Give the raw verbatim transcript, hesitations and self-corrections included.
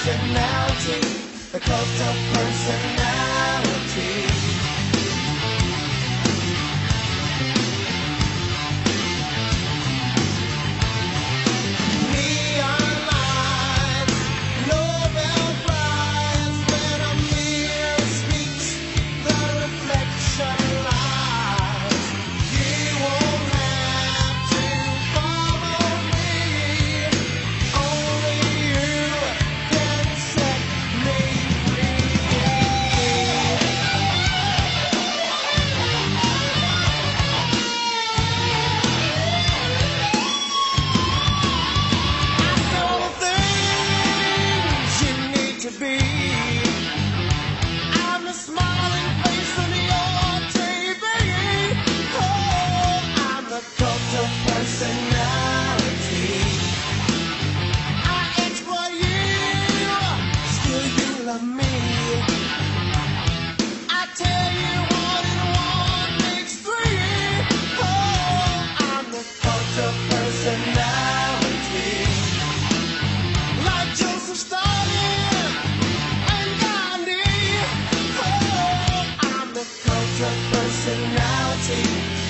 personality, the cult of personality. Neon lights, Nobel Prize, when a mirror speaks, the reflection lies. You won't have to follow me, only you can set me free. I know the things you need to be. I'm the smiling face on your T V. Oh, I'm the cult of personality. I exploit you, still you love me. I tell you one and one makes three. Oh, I'm the cult of personality. Like Joseph Stalin and Gandhi. Oh, I'm the cult of personality.